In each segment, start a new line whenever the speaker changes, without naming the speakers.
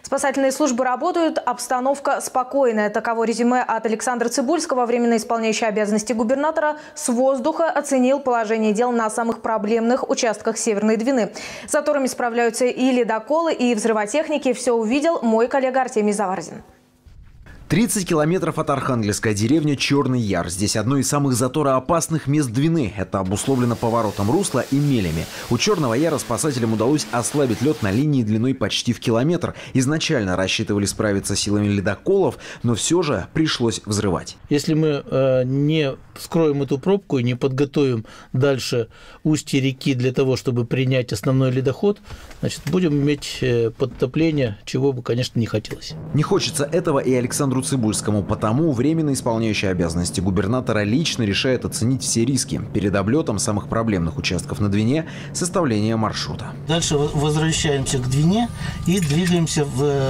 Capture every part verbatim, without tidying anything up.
Спасательные службы работают, обстановка спокойная. Таково резюме от Александра Цыбульского. Временно исполняющий обязанности губернатора с воздуха оценил положение дел на самых проблемных участках Северной Двины. С заторами справляются и ледоколы, и взрывотехники. Все увидел мой коллега Артемий Заварзин.
тридцать километров от Архангельска, деревня Черный Яр. Здесь одно из самых затороопасных мест Двины. Это обусловлено поворотом русла и мелями. У Черного Яра спасателям удалось ослабить лед на линии длиной почти в километр. Изначально рассчитывали справиться силами ледоколов, но все же пришлось взрывать.
Если мы э, не вскроем эту пробку и не подготовим дальше устье реки для того, чтобы принять основной ледоход, значит, будем иметь э, подтопление, чего бы, конечно, не хотелось.
Не хочется этого и Александру Цыбульскому, потому временно исполняющий обязанности губернатора лично решает оценить все риски. Перед облетом самых проблемных участков на Двине составление маршрута.
Дальше возвращаемся к Двине и двигаемся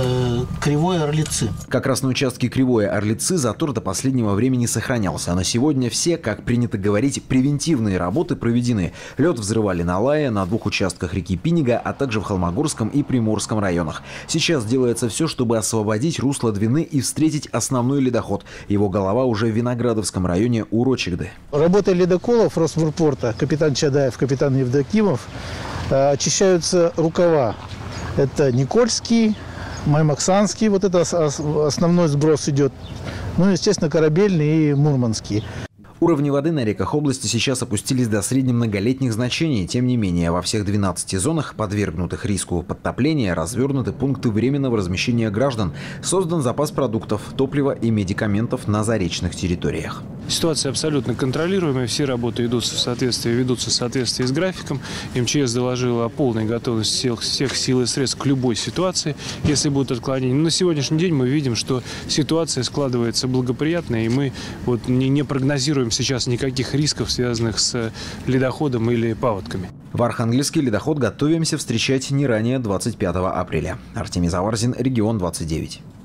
в Кривое Орлицы.
Как раз на участке Кривое Орлицы затор до последнего времени сохранялся. А на сегодня все, как принято говорить, превентивные работы проведены. Лед взрывали на Лае, на двух участках реки Пинега, а также в Холмогорском и Приморском районах. Сейчас делается все, чтобы освободить русло Двины и встретить основной ледоход. Его голова уже в Виноградовском районе у Рочегды.
Работой ледоколов Росморпорта, капитан Чадаев, капитан Евдокимов, очищаются рукава. Это Никольский, Маймаксанский, вот это основной сброс идет. Ну, естественно, Корабельный и Мурманский.
Уровни воды на реках области сейчас опустились до среднемноголетних значений. Тем не менее, во всех двенадцати зонах, подвергнутых риску подтопления, развернуты пункты временного размещения граждан. Создан запас продуктов, топлива и медикаментов на заречных территориях.
Ситуация абсолютно контролируемая. Все работы идут в соответствии, ведутся в соответствии с графиком. эм че эс доложила о полной готовности всех, всех сил и средств к любой ситуации, если будут отклонения. Но на сегодняшний день мы видим, что ситуация складывается благоприятно, и мы вот не, не прогнозируем сейчас никаких рисков, связанных с ледоходом или паводками.
В Архангельске ледоход готовимся встречать не ранее двадцать пятого апреля. Артемий Заварзин, Регион двадцать девять.